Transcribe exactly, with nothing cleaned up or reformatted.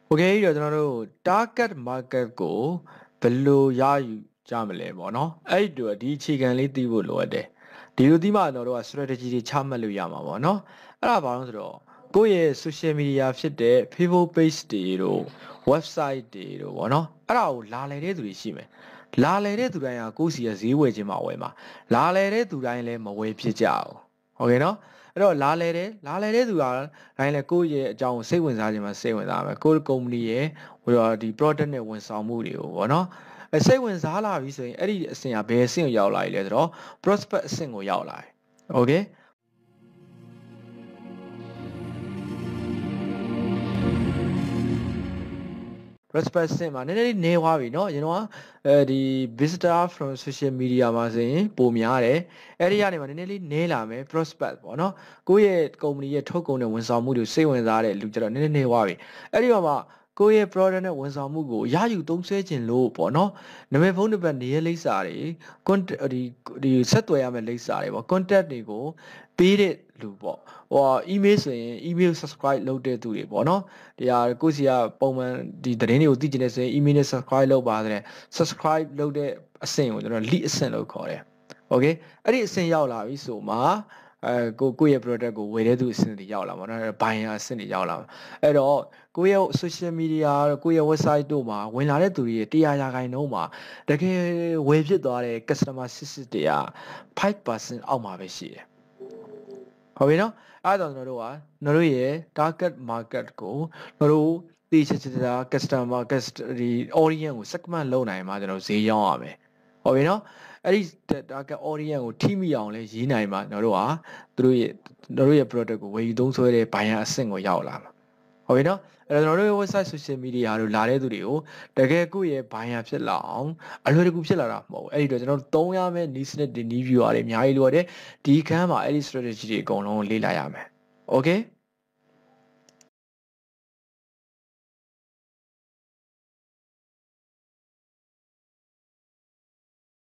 โอเคเดี๋ยวကျွန်တော်တို့ target market ကိုဘယ်လိုရယူကြမလဲပေါ့နော်အဲ့ဒီတော့ဒီအခြေခံလေးသိဖို့လိုအပ်တယ်ဒီလိုသိမှကျွန်တော်တို့က strategy တွေချမှတ်လို့ရမှာပေါ့နော်အဲ့ဒါဘာလို့ဆိုတော့ကိုယ့်ရဲ့ social media ဖြစ်တဲ့ Facebook page တွေတို့ website တွေတို့ပေါ့နော်အဲ့ဒါကိုလာလည်တဲ့သူတွေရှိမယ်လာလည်တဲ့သူတိုင်းကကိုယ့်စီကဈေးဝယ်ခြင်းမှာဝယ်မှာလာလည်တဲ့သူတိုင်းလည်းမဝယ်ဖြစ်ကြအောင်ဟုတ်ကဲ့နော်အဲ့တော့လာလဲတယ်လာလဲတဲ့သူကတိုင်းလဲကိုယ့်ရဲ့အကြောင်းကိုစိတ်ဝင်စားခြင်းမှာစိတ်ဝင်စားမယ်ကိုယ့်ကုမ္ပဏီရဲ့ဟိုဒီ product နဲ့ဝန်ဆောင်မှုတွေကိုပေါ့နော်အဲစိတ်ဝင်စားလာပြီဆိုရင်အဲ့ဒီအဆင့်ကဘယ်အဆင့်ကိုရောက်လာပြီလဲဆိုတော့ prospect အဆင့်ကိုရောက်လာတယ်โอเคprospect ဆင့်မှာနည်းနည်းလေးနေသွားပြီเนาะကျွန်တော်ကအဲဒီ visitor from social media မှာဆိုရင်ပိုများတယ်အဲ့ဒီကနေမှနည်းနည်းလေးနေလာမယ် prospect ပေါ့เนาะကိုယ့်ရဲ့ကုမ္ပဏီရဲ့ထုတ်ကုန်တဲ့ဝန်ဆောင်မှုတွေစိတ်ဝင်စားတဲ့လူကြတော့နည်းနည်းနေသွားပြီအဲ့ဒီမှာကိုယ့်ရဲ့ product နဲ့ဝန်ဆောင်မှုကိုရယူသုံးစွဲခြင်းလို့ပေါ့เนาะနာမည်ဖုန်းနံပါတ်နေရာလိပ်စာတွေ contact ဒီဒီဆက်သွယ်ရမယ့်လိပ်စာတွေပေါ့ contact တွေကိုပေးတဲ့လူပေါ့ဟို email ဆိုရင် email subscribe လုပ်တဲ့သူတွေပေါ့เนาะဒီဟာကိုယ့်စီကပုံမှန်ဒီသတင်းတွေကိုသိချင်နေဆိုရင် email နဲ့ subscribe လုပ်ပါတဲ့ subscribe လုပ်တဲ့အဆင့်ကိုကျွန်တော် lead အဆင့်လို့ခေါ်တယ်။ Okay အဲ့ဒီအဆင့်ရောက်လာပြီဆိုမှအဲကိုကိုယ့်ရဲ့ product ကိုဝယ်တဲ့သူအဆင့်တွေရောက်လာမှာเนาะ buyer အဆင့်တွေရောက်လာမှာအဲ့တော့ကိုယ့်ရဲ့ social media ကိုယ့်ရဲ့ website တို့မှာဝင်လာတဲ့သူတွေရဲ့တရားရာခိုင်နှုန်းမှာတကယ်ဝယ်ဖြစ်သွားတဲ့ customer success တွေကfive percent အောက်မှာပဲရှိတယ်ဟုတ်ပြီနော်အဲ့တော့ကျွန်တော်တို့ကကျွန်တော်တို့ရဲ့ target market ကိုကျွန်တော်တို့သိချင်ချင်တာ customer customer ဒီ audience ကို segment လုပ်နိုင်မှာကျွန်တော်ဈေးရောက်ရမယ်ဟုတ်ပြီနော်အဲ့ဒီ target audience ကိုထိမိအောင်လဲရေးနိုင်မှာကျွန်တော်တို့ကသူတို့ရဲ့ကျွန်တော်တို့ရဲ့ product ကိုဝယ်ယူသုံးစွဲတဲ့ buyer အဆင့်ကိုရောက်လာမှာဟုတ်ပြီနော်အဲ့တော့ကျွန်တော်တို့ရဲ့ website social media တို့လာတဲ့သူတွေကိုတကယ်ကိုယ့်ရဲ့ buyer ဖြစ်လာအောင်အလွယ်တကူဖြစ်လာတာမဟုတ်ဘူးအဲ့ဒီတော့ကျွန်တော်တို့သုံးရမယ့် niche နဲ့ niche viewer တွေအများကြီးလိုရတယ်ဒီခန်းမှာအဲ့ဒီ strategy တွေအကုန်လုံးလေ့လာရမယ် okay